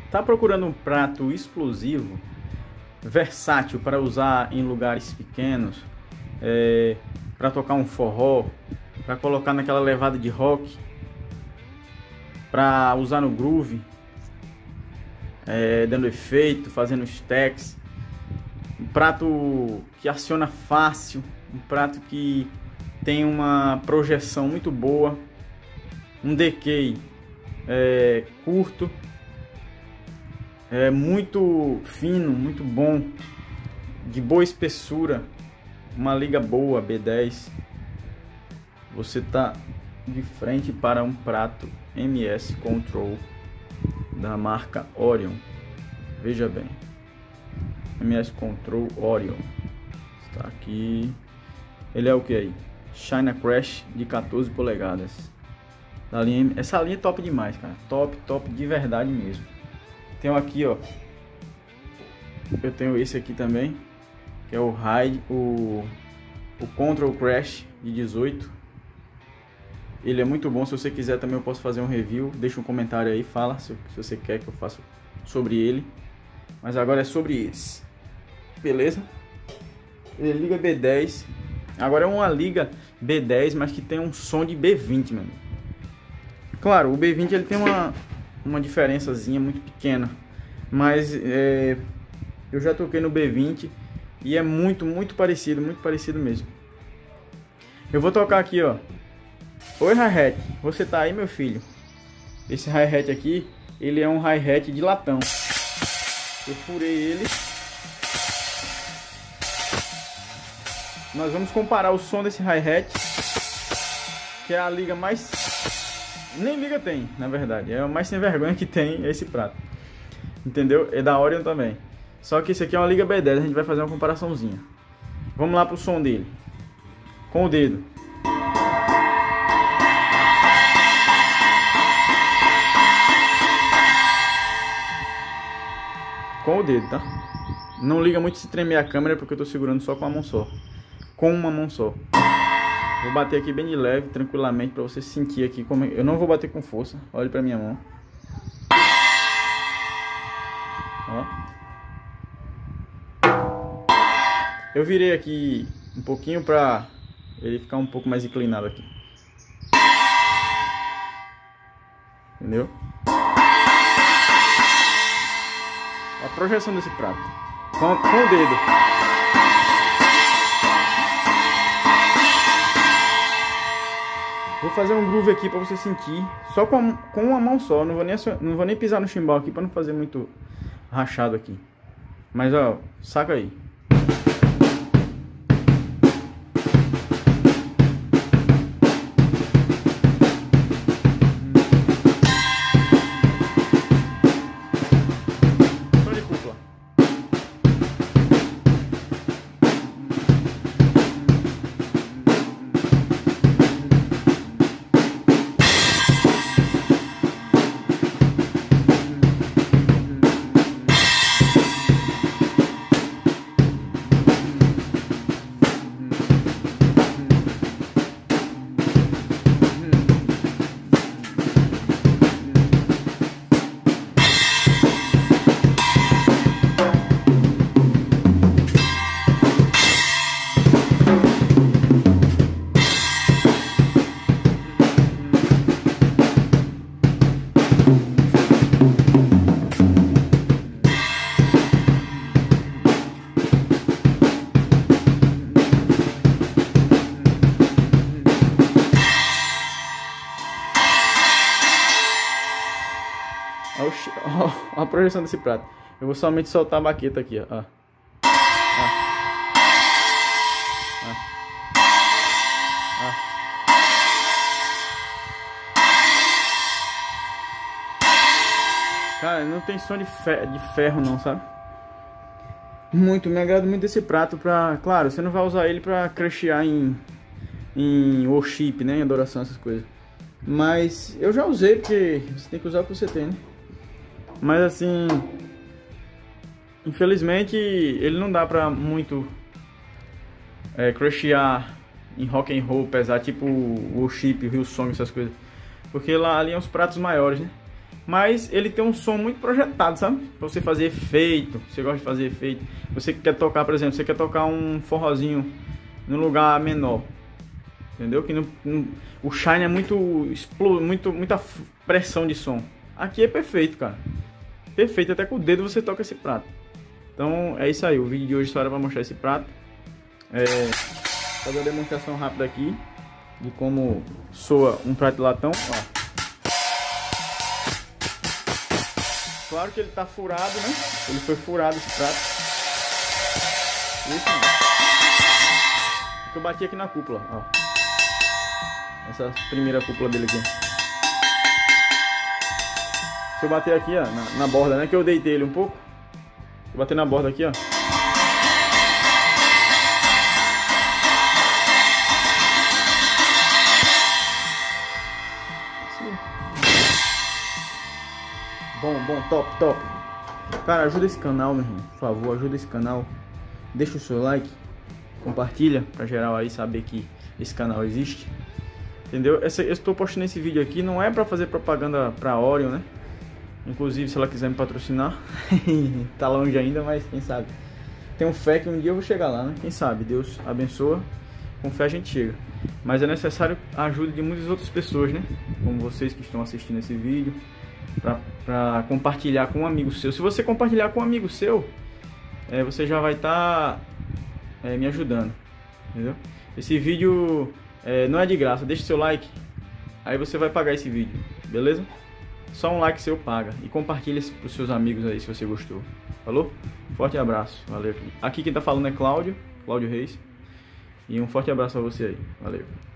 Tá procurando um prato explosivo, versátil para usar em lugares pequenos, para tocar um forró, para colocar naquela levada de rock, para usar no groove, dando efeito, fazendo stacks. Um prato que aciona fácil, um prato que tem uma projeção muito boa, um decay curto, muito fino, muito bom, de boa espessura, uma liga boa, B10. Você tá de frente para um prato MS Control da marca Orion. Veja bem, MS Control Orion está aqui. Ele é o que aí? China Crash de 14 polegadas da linha. Essa linha é top demais, cara, top de verdade mesmo. Tenho aqui, ó, eu tenho esse aqui também, que é o Control Crash de 18. Ele é muito bom. Se você quiser também eu posso fazer um review. Deixa um comentário aí, fala se você quer que eu faça sobre ele. Mas agora é sobre esse, beleza? Ele liga B10. Agora é uma liga B10, mas que tem um som de B20, meu amigo. Claro, o B20 ele tem uma diferençazinha muito pequena, mas eu já toquei no B20 e é muito parecido mesmo. Eu vou tocar aqui, ó. Oi, hi-hat, você tá aí, meu filho? Esse hi-hat aqui, ele é um hi-hat de latão. Eu furei ele. Nós vamos comparar o som desse hi-hat, que é a liga mais... nem liga tem, na verdade. É o mais sem vergonha que tem esse prato. Entendeu? É da Orion também. Só que esse aqui é uma liga B10. A gente vai fazer uma comparaçãozinha. Vamos lá pro som dele. Com o dedo. Com o dedo, tá? Não liga muito se tremer a câmera, porque eu tô segurando só com uma mão só. Com uma mão só. Vou bater aqui bem de leve, tranquilamente, para você sentir aqui como... Eu não vou bater com força. Olhe para minha mão. Ó. Eu virei aqui um pouquinho para ele ficar um pouco mais inclinado aqui. Entendeu? A projeção desse prato. Com o dedo. Vou fazer um groove aqui para você sentir, só com uma mão só. Não vou nem pisar no chimbal aqui para não fazer muito rachado aqui. Mas ó, saca aí. Som de cúpula. Olha a projeção desse prato. Eu vou somente soltar a baqueta aqui, ó. Cara, não tem som de ferro não, sabe? Me agrada muito desse prato pra... Claro, você não vai usar ele pra crashear em worship, né? Em adoração, essas coisas. Mas eu já usei, porque você tem que usar o que você tem, né? Mas assim, infelizmente ele não dá pra muito crashear em rock and roll pesado, tipo o worship, o Hillsong, essas coisas. Porque lá ali é os pratos maiores, né? mas ele tem um som muito projetado, sabe? Pra você fazer efeito, você gosta de fazer efeito. Você quer tocar, por exemplo, você quer tocar um forrozinho num lugar menor, entendeu? Que o Shine é muita pressão de som. Aqui é perfeito, cara. Perfeito, até com o dedo você toca esse prato. Então é isso aí, o vídeo de hoje só era pra mostrar esse prato. Fazer uma demonstração rápida aqui de como soa um prato de latão, ó. Claro que ele tá furado, né? Ele foi furado esse prato. Isso mesmo. Eu bati aqui na cúpula, ó. Essa primeira cúpula dele aqui. Se eu bater aqui, ó, na borda, né? Que eu deitei ele um pouco. Se eu bater na borda aqui, ó. Bom, top. Cara, ajuda esse canal, meu irmão. Por favor, ajuda esse canal. Deixa o seu like. Compartilha pra geral aí saber que esse canal existe. Entendeu? Eu estou postando esse vídeo aqui. Não é pra fazer propaganda pra Orion, né? Inclusive, se ela quiser me patrocinar. Tá longe ainda, mas quem sabe. Tenho fé que um dia eu vou chegar lá, né? Quem sabe? Deus abençoa. Com fé a gente chega. Mas é necessário a ajuda de muitas outras pessoas, né? Como vocês que estão assistindo esse vídeo. Pra compartilhar com um amigo seu. Se você compartilhar com um amigo seu, você já vai estar me ajudando, entendeu? Esse vídeo não é de graça. Deixa seu like, aí você vai pagar esse vídeo, beleza? Só um like seu paga. E compartilha para os seus amigos aí se você gostou. Falou? Forte abraço, valeu. Aqui quem tá falando é Cláudio Reis. E um forte abraço a você aí, valeu.